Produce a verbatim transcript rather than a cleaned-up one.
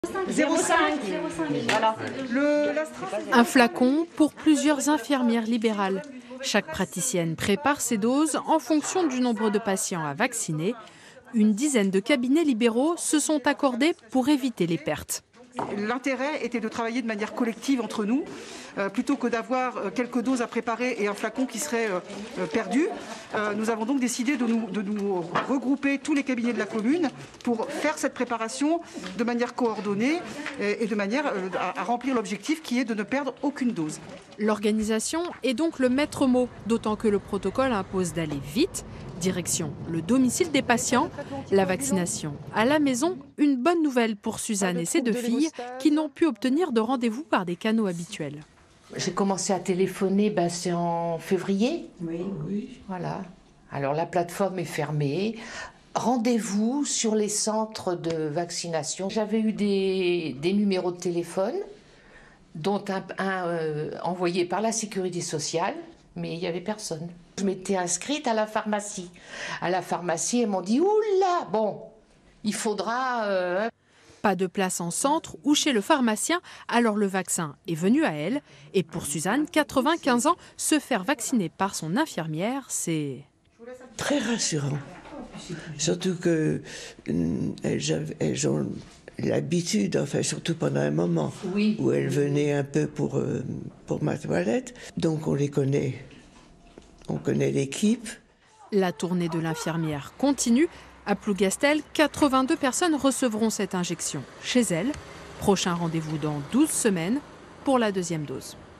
zéro virgule cinq. Voilà. Le, la Un flacon pour plusieurs infirmières libérales. Chaque praticienne prépare ses doses en fonction du nombre de patients à vacciner. Une dizaine de cabinets libéraux se sont accordés pour éviter les pertes. L'intérêt était de travailler de manière collective entre nous, euh, plutôt que d'avoir euh, quelques doses à préparer et un flacon qui serait euh, euh, perdu. Euh, nous avons donc décidé de nous, de nous regrouper tous les cabinets de la commune pour faire cette préparation de manière coordonnée et, et de manière euh, à, à remplir l'objectif qui est de ne perdre aucune dose. L'organisation est donc le maître mot, d'autant que le protocole impose d'aller vite. Direction le domicile des patients, la vaccination à la maison. Une bonne nouvelle pour Suzanne et ses deux filles qui n'ont pu obtenir de rendez-vous par des canaux habituels. J'ai commencé à téléphoner, ben c'est en février. Oui, oui. Voilà. Alors la plateforme est fermée. Rendez-vous sur les centres de vaccination. J'avais eu des, des numéros de téléphone, dont un, un euh, envoyé par la sécurité sociale, mais il n'y avait personne. Je m'étais inscrite à la pharmacie. À la pharmacie, elles m'ont dit « Oula, bon, il faudra... Euh... » Pas de place en centre ou chez le pharmacien, alors le vaccin est venu à elle. Et pour Suzanne, quatre-vingt-quinze ans, se faire vacciner par son infirmière, c'est... très rassurant. Surtout que euh, elles, elles ont l'habitude, enfin surtout pendant un moment, oui. où elles venaient un peu pour, euh, pour ma toilette. Donc on les connaît, on connaît l'équipe. La tournée de l'infirmière continue. À Plougastel, quatre-vingt-deux personnes recevront cette injection chez elles. Prochain rendez-vous dans douze semaines pour la deuxième dose.